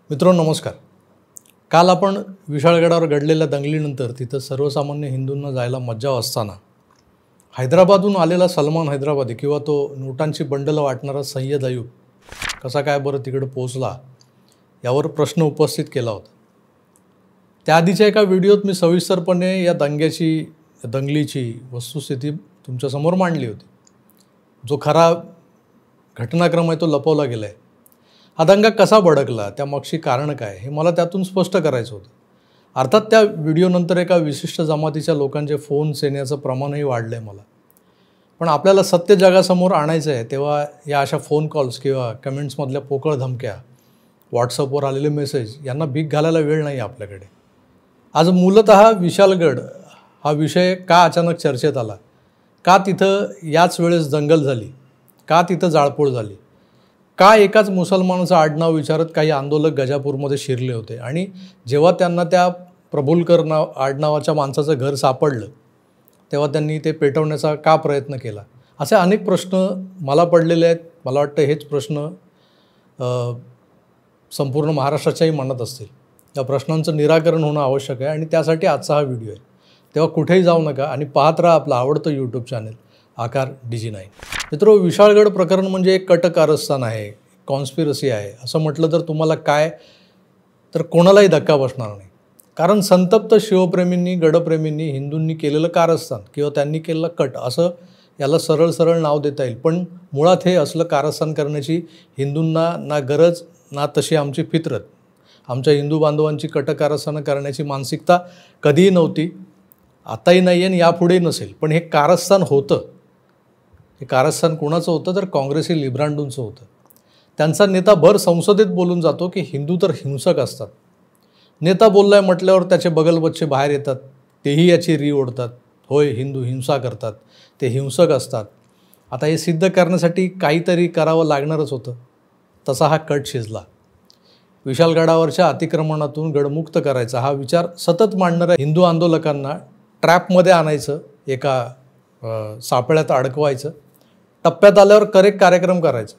मित्रांनो नमस्कार। काल आपण विशाळगडावर घडलेल्या दंगलीनंतर तिथं सर्वसामान्य हिंदूंना जायला मज्जाव असताना हैदराबादहून आलेला सलमान हैदराबादी किंवा तो नोटांची बंडलं वाटणारा सय्यद अयूब कसा काय बरं तिकडे पोहोचला यावर प्रश्न उपस्थित केला होता। त्याआधीच्या एका व्हिडिओत मी सविस्तरपणे या दंगलीची वस्तुस्थिती तुमच्यासमोर मांडली होती। जो खरा घटनाक्रम आहे तो लपवला गेला आहे। हा दंगा कसा भडकला, त्यामागची कारणं काय हे मला त्यातून स्पष्ट करायचं होतं। अर्थात त्या व्हिडिओनंतर एका विशिष्ट जमातीच्या लोकांचे फोन्स येण्याचं प्रमाणही वाढलं आहे मला। पण आपल्याला सत्य जगासमोर आणायचं आहे तेव्हा या अशा फोन कॉल्स किंवा कमेंट्समधल्या पोकळ धमक्या, व्हॉट्सअपवर आलेले मेसेज यांना भीक घालायला वेळ नाही आपल्याकडे। आज मूलतः विशालगड हा विषय का अचानक चर्चेत आला, का तिथं याच वेळेस दंगल झाली, का तिथं जाळपोळ झाली, का एकाच मुसलमानाचं आडनाव विचारत काही आंदोलक गजापूरमध्ये शिरले होते आणि जेव्हा त्यांना त्या प्रभुलकर आडनावाच्या माणसाचं घर सापडलं तेव्हा त्यांनी ते पेटवण्याचा का प्रयत्न केला, असे अनेक प्रश्न मला पडलेले आहेत। मला वाटतं हेच प्रश्न संपूर्ण महाराष्ट्राच्याही मनात असतील। त्या प्रश्नांचं निराकरण होणं आवश्यक आहे आणि त्यासाठी आजचा हा व्हिडिओ आहे। तेव्हा कुठेही जाऊ नका आणि पाहत राहा आपलं आवडतं यूट्यूब चॅनल आकार DG9। मित्रो, विशाळगड प्रकरण म्हणजे एक कटकारस्थान आहे, कॉन्स्पिरसी आहे असं म्हटलं तर तुम्हाला काय तर कोणालाही धक्का बसणार नाही। कारण संतप्त शिवप्रेमींनी, गडप्रेमींनी, हिंदूंनी केलेलं कारस्थान किंवा त्यांनी केलेलं कट असं याला सरळ सरळ नाव देता येईल। पण मुळात हे असलं कारस्थान करण्याची हिंदूंना ना गरज ना तशी आमची फितरत, आमच्या हिंदू बांधवांची कटकारस्थानं करण्याची मानसिकता कधीही नव्हती, आताही नाही आणि यापुढेही नसेल। पण हे कारस्थान होतं। हे कारस्थान कोणाचं होतं तर काँग्रेसी लिब्रांडूंचं होतं। त्यांचा नेता भर संसदेत बोलून जातो की हिंदू तर हिंसक असतात। नेता बोललाय म्हटल्यावर त्याचे बगलबच्चे बाहेर येतात, तेही याची री ओढतात, होय हिंदू हिंसा करतात, ते हिंसक असतात। आता हे सिद्ध करण्यासाठी काहीतरी करावं लागणारच होतं। तसा हा कट शिजला। विशालगडावरच्या अतिक्रमणातून गडमुक्त करायचा हा विचार सतत मांडणाऱ्या हिंदू आंदोलकांना ट्रॅपमध्ये आणायचं, एका सापळ्यात अडकवायचं, टप्प्यात आल्यावर करेक्ट कार्यक्रम करायचा।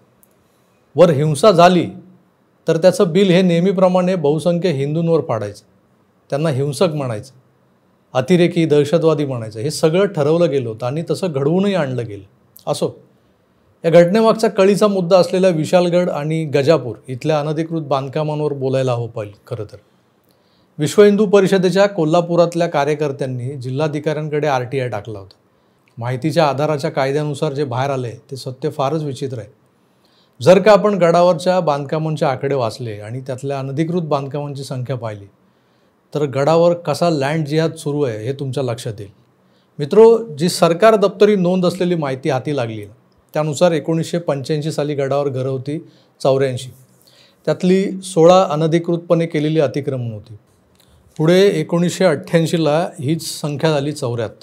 वर हिंसा झाली तर त्याचं बिल हे नेहमीप्रमाणे बहुसंख्य हिंदूंवर पाडायचं, त्यांना हिंसक म्हणायचं, अतिरेकी, दहशतवादी म्हणायचं। हे सगळं ठरवलं गेलं होतं आणि तसं घडवूनही आणलं गेलं। असो, या घटनेमागचा कळीचा मुद्दा असलेल्या विशालगड आणि गजापूर इथल्या अनधिकृत बांधकामांवर बोलायला हवं पाहिजे। खरं तर विश्व हिंदू परिषदेच्या कोल्हापुरातल्या कार्यकर्त्यांनी जिल्हाधिकाऱ्यांकडे RTI टाकला होता। माहितीच्या आधाराच्या कायद्यानुसार जे बाहेर आले ते सत्य फारच विचित्र आहे। जर का आपण गडावरच्या बांधकामांचे आकडे वाचले आणि त्यातल्या अनधिकृत बांधकामांची संख्या पाहिली तर गडावर कसा लँड जिहाद सुरू आहे हे तुमच्या लक्षात येईल। मित्रो, जी सरकार दप्तरी नोंद असलेली माहिती हाती लागली त्यानुसार 1985 साली गडावर घरं होती 84, त्यातली 16 अनधिकृतपणे केलेली अतिक्रमण होती। पुढे 1988ला हीच संख्या झाली 74,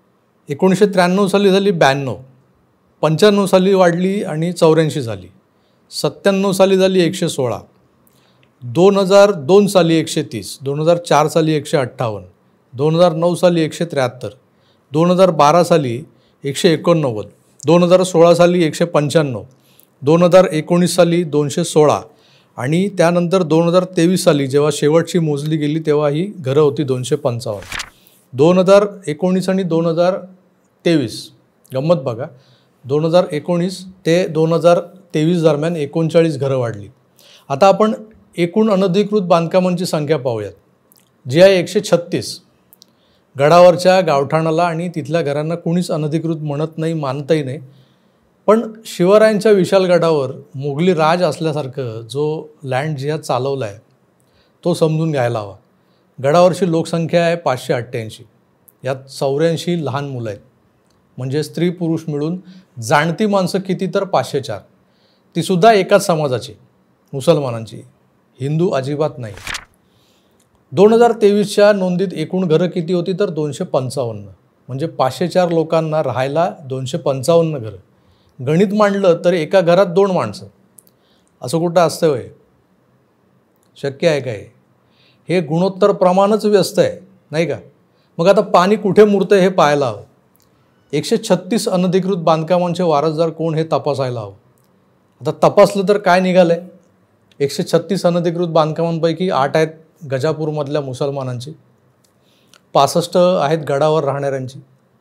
1993 साली झाली 92, 95 साली वाढली आणि 84 झाली, 97 साली झाली 116, 2002 साली 130, 2004 साली 158, 2009 साली 173, 2012 साली 189, 2016 साली 195, 2019 साली 216 आणि त्यानंतर 2023 साली जेव्हा शेवटची मोजली गेली तेव्हा ही घरं होती 255। 2019 आणि 2023 गंमत बघा, 2019 ते 2023 दरम्यान 39 घरं वाढली। आता आपण एकूण अनधिकृत बांधकामांची संख्या पाहूयात, जी आहे 136। गडावरच्या गावठाणाला आणि तिथल्या घरांना कुणीच अनधिकृत म्हणत नाही, मानतही नाही। पण शिवरायांच्या विशालगडावर मोगली राज असल्यासारखं जो लँड जिहाद चालवला आहे तो समजून घ्यायला हवा। गडावरची लोकसंख्या आहे 588, यात 84 लहान मुलं आहेत, म्हणजे स्त्री पुरुष मिळून जाणती माणसं किती तर 504, तीसुद्धा एकाच समाजाची, मुसलमानांची, हिंदू अजिबात नाही। 2023च्या नोंदीत एकूण घरं किती होती तर 255, म्हणजे 504 लोकांना राहायला 255 घरं। गणित मांडलं तर एका घरात 2 माणसं, असं कुठं असतं होय? शक्य आहे काय? हे गुणोत्तर प्रमाणच व्यस्त आहे नाही का? मग आता पाणी कुठे मुरतं हे पाहायला हवं। 136 अनधिकृत बांधकामांचे वारसदार कोण हे तपासायला हवं। आता तपासलं तर काय निघालंय? 136 अनधिकृत बांधकामांपैकी 8 आहेत गजापूरमधल्या मुसलमानांची, 65 आहेत गडावर राहणाऱ्यांची.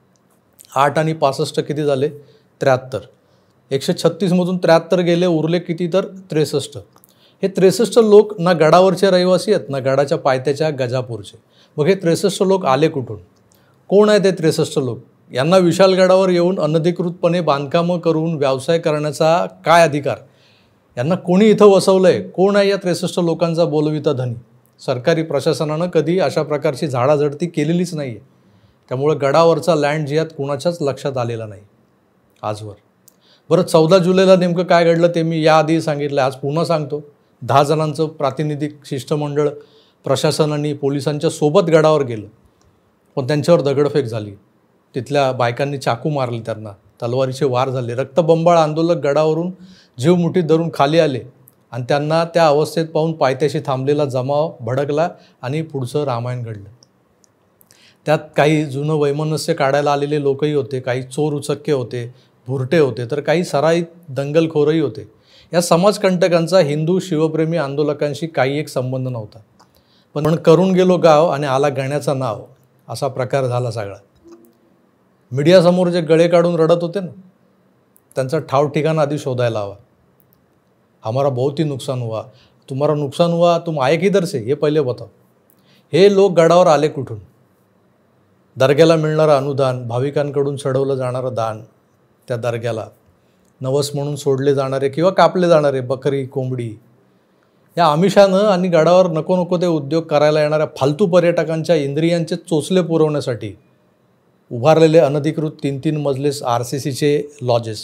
8 आणि 65 किती झाले? 73. 136मधून 73 गेले, उरले किती तर 63. हे 63 लोक ना गडावरचे रहिवासी आहेत ना गडाच्या पायथ्याच्या गजापूरचे. मग हे 63 लोक आले कुठून? कोण आहे ते 63 लोक? यांना विशालगडावर येऊन अनधिकृतपणे बांधकामं करून व्यवसाय करण्याचा काय अधिकार? यांना कोणी इथं वसवलं आहे? कोण आहे या 63 लोकांचा बोलविता धनी? सरकारी प्रशासनानं कधी अशा प्रकारची झाडाझडती केलेलीच नाही आहे. त्यामुळे गडावरचा लँड जिहाद कुणाच्याच लक्षात आलेला नाही आजवर. बरं, 14 जुलैला नेमकं काय घडलं ते मी याआधी सांगितलं, आज पुन्हा सांगतो. 10 जणांचं प्रातिनिधिक शिष्टमंडळ प्रशासनाने पोलिसांच्या सोबत गडावर गेलं, पण त्यांच्यावर दगडफेक झाली. तिथल्या बायकांनी चाकू मारले, त्यांना तलवारीचे वार झाले. रक्तबंबाळ आंदोलक गडावरून जीव मुठीत धरून खाली आले आणि त्यांना त्या अवस्थेत पाहून पायथ्याशी थांबलेला जमाव भडकला आणि पुढचं रामायण घडलं. त्यात काही जुनं वैमनस्य काढायला आलेले लोकही होते, काही चोर उचक्के होते, भुरटे होते, तर काही सराईत दंगलखोरही होते. या समाजकंटकांचा हिंदू शिवप्रेमी आंदोलकांशी काही एक संबंध नव्हता. पण करून गेलो गाव आणि आला गण्याचा नाव, असा प्रकार झाला सगळा. मीडियासमोर जे गळे काढून रडत होते ना, त्यांचा ठाव ठिकाणा आधी शोधायला हवा. हमारा बहुत ही नुकसान हुआ, तुम्हारा नुकसान हुआ, तुम आए किधर से, हे पहिले बताओ. हे लोक गडावर आले कुठून? दर्ग्याला मिळणारं अनुदान, भाविकांकडून चढवलं जाणारं दान, त्या दर्ग्याला नवस म्हणून सोडले जाणारे किंवा कापले जाणारे बकरी कोंबडी, या आमिषानं आणि गडावर नको नको ते उद्योग करायला येणाऱ्या फालतू पर्यटकांच्या इंद्रियांचे चोचले पुरवण्यासाठी उभारलेले अनधिकृत 3-3 मजलेस RCCचे लॉजेस,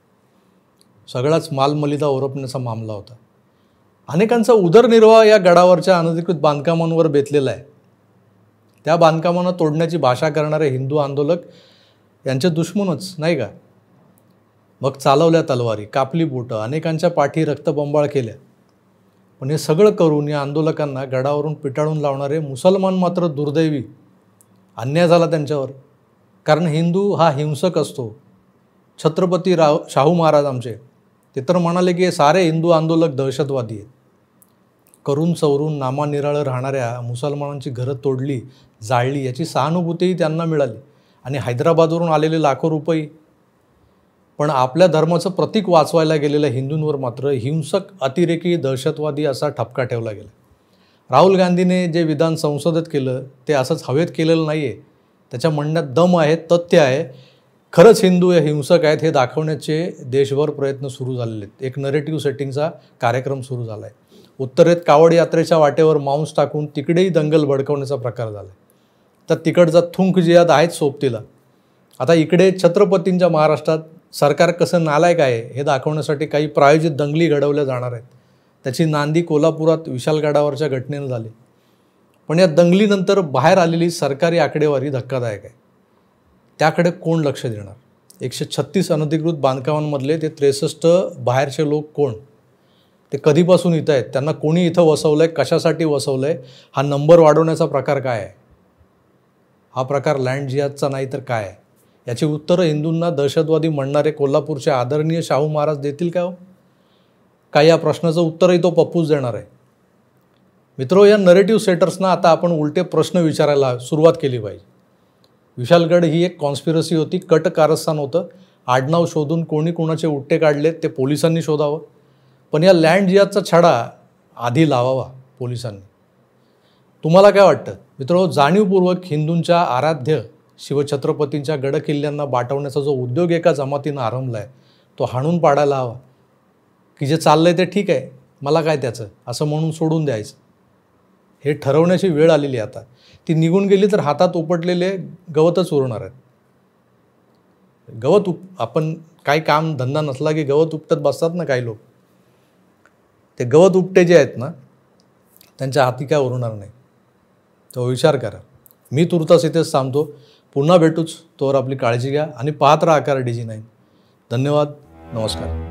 सगळाच मालमलिदा ओरपण्याचा मामला होता. अनेकांचा उदरनिर्वाह या गडावरच्या अनधिकृत बांधकामांवर बेतलेला आहे. त्या बांधकामांना तोडण्याची भाषा करणारे हिंदू आंदोलक यांचे दुश्मनच नाही का? मग चालवल्या तलवारी, कापली बोटं, अनेकांच्या पाठी रक्तबंबाळ केल्या. पण हे सगळं करून या आंदोलकांना गडावरून पिटाळून लावणारे मुसलमान मात्र दुर्दैवी. अन्याय झाला त्यांच्यावर. कारण हिंदू हा हिंसक असतो. छत्रपती शाहू महाराज आमचे ते तर म्हणाले की सारे हिंदू आंदोलक दहशतवादी आहेत. करून सवरून नामानिराळं राहणाऱ्या मुसलमानांची घरं तोडली, जाळली, याची सहानुभूतीही त्यांना मिळाली आणि हैदराबादवरून आलेले लाखो रुपये. पण आपल्या धर्माचं प्रतीक वाचवायला गेलेल्या हिंदूंवर मात्र हिंसक, अतिरेकी, दहशतवादी असा ठपका ठेवला गेला. राहुल गांधीने जे विधान संसदेत केलं ते असंच हवेत केलेलं नाही आहे. त्याच्या म्हणण्यात दम आहे, तथ्य आहे. खरंच हिंदू हे हिंसक आहेत हे दाखवण्याचे देशभर प्रयत्न सुरू झालेले आहेत. एक नरेटिव्ह सेटिंगचा कार्यक्रम सुरू झाला आहे. उत्तरेत कावड यात्रेच्या वाटेवर मांस टाकून तिकडेही दंगल भडकवण्याचा प्रकार झाला आहे. तर तिकडचा थुंक जिहाद आहेच सोबतीला. आता इकडे छत्रपतींच्या महाराष्ट्रात सरकार कसं नालायक आहे हे दाखवण्यासाठी काही प्रायोजित दंगली घडवल्या जाणार आहेत. त्याची नांदी कोल्हापुरात विशालगडावरच्या घटनेनं झाली. पण या दंगलीनंतर बाहेर आलेली सरकारी आकडेवारी धक्कादायक आहे. त्याकडे कोण लक्ष देणार? 136 अनधिकृत बांधकामांमधले ते 63 बाहेरचे लोक कोण? ते कधीपासून इथं आहेत? त्यांना कोणी इथं वसवलं आहे? कशासाठी वसवलं आहे? हा नंबर वाढवण्याचा प्रकार काय आहे? हा प्रकार लँड जिहादचा नाही तर काय आहे? याची उत्तरं हिंदूंना दहशतवादी म्हणणारे कोल्हापूरचे आदरणीय शाहू महाराज देतील का हो? काय या प्रश्नाचं उत्तरही तो पप्पूच देणार आहे? मित्रो, या नरेटिव्ह सेटर्सना आता आपण उलटे प्रश्न विचारायला सुरुवात केली पाहिजे. विशालगड ही एक कॉन्स्पिरसी होती, कट कारस्थान होतं. आडनाव शोधून कोणी कोणाचे उट्टे काढलेत ते पोलिसांनी शोधावं. पण या लँड जिहादचा छडा आधी लावावा पोलिसांनी. तुम्हाला काय वाटतं मित्रो? जाणीवपूर्वक हिंदूंच्या आराध्य शिवछत्रपतींच्या गडकिल्ल्यांना बाटवण्याचा जो उद्योग एका जमातीनं आरंभला आहे तो हाणून पाडायला हवा, की जे चाललंय ते ठीक आहे, मला काय त्याचं, असं म्हणून सोडून द्यायचं? हे ठरवण्याची वेळ आलेली आहे आता. ती निघून गेली तर हातात उपटलेले गवतच उरणार आहेत. आपण काही काम धंदा नसला की गवत उपटत बसतात ना काही लोक. ते गवत उपटे जे आहेत ना त्यांच्या हाती काय उरणार नाही. तो विचार करा. मी तुर्तास इथेच थांबतो. पुन्हा भेटूच. तोवर आपली काळजी घ्या आणि पाहत राहा आकार DG9. धन्यवाद. नमस्कार.